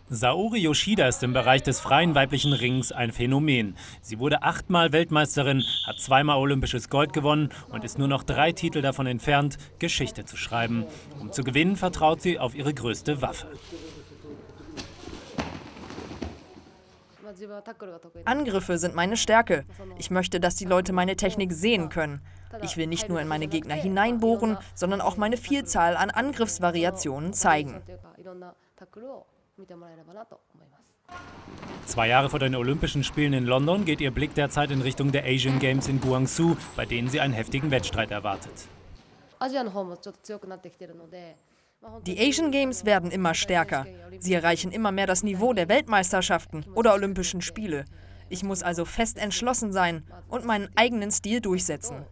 Saori Yoshida ist im Bereich des freien weiblichen Rings ein Phänomen. Sie wurde 8-mal Weltmeisterin, hat 2-mal olympisches Gold gewonnen und ist nur noch 3 Titel davon entfernt, Geschichte zu schreiben. Um zu gewinnen, vertraut sie auf ihre größte Waffe. Angriffe sind meine Stärke. Ich möchte, dass die Leute meine Technik sehen können. Ich will nicht nur in meine Gegner hineinbohren, sondern auch meine Vielzahl an Angriffsvariationen zeigen. 2 Jahre vor den Olympischen Spielen in London geht ihr Blick derzeit in Richtung der Asian Games in Guangzhou, bei denen sie einen heftigen Wettstreit erwartet. Die Asian Games werden immer stärker. Sie erreichen immer mehr das Niveau der Weltmeisterschaften oder Olympischen Spiele. Ich muss also fest entschlossen sein und meinen eigenen Stil durchsetzen.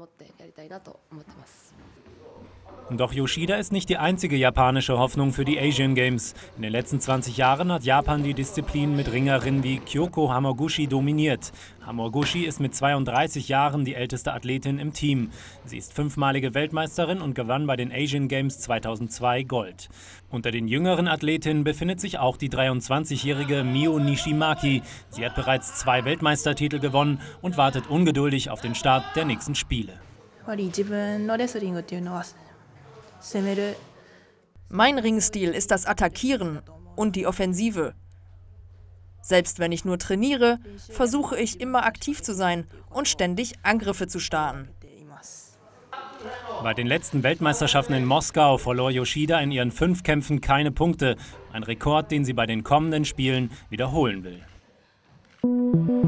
Doch Yoshida ist nicht die einzige japanische Hoffnung für die Asian Games. In den letzten 20 Jahren hat Japan die Disziplin mit Ringerinnen wie Kyoko Hamaguchi dominiert. Hamaguchi ist mit 32 Jahren die älteste Athletin im Team. Sie ist 5-malige Weltmeisterin und gewann bei den Asian Games 2002 Gold. Unter den jüngeren Athletinnen befindet sich auch die 23-jährige Mio Nishimaki. Sie hat bereits 2 Weltmeistertitel gewonnen und wartet ungeduldig auf den Start der nächsten Spiele. Mein Ringstil ist das Attackieren und die Offensive. Selbst wenn ich nur trainiere, versuche ich immer aktiv zu sein und ständig Angriffe zu starten. Bei den letzten Weltmeisterschaften in Moskau verlor Yoshida in ihren 5 Kämpfen keine Punkte. Ein Rekord, den sie bei den kommenden Spielen wiederholen will.